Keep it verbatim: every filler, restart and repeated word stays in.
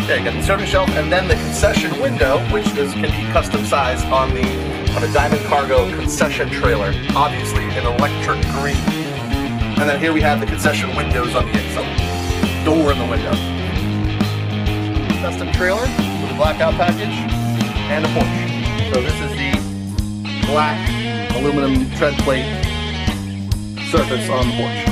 Yeah, you got the serving shelf, and then the concession window, which is, can be custom sized on the on a Diamond Cargo concession trailer. Obviously, in electric green. And then here we have the concession windows on the inside. Door in the window. Custom trailer with a blackout package and a porch. So this is the black aluminum tread plate surface on the porch.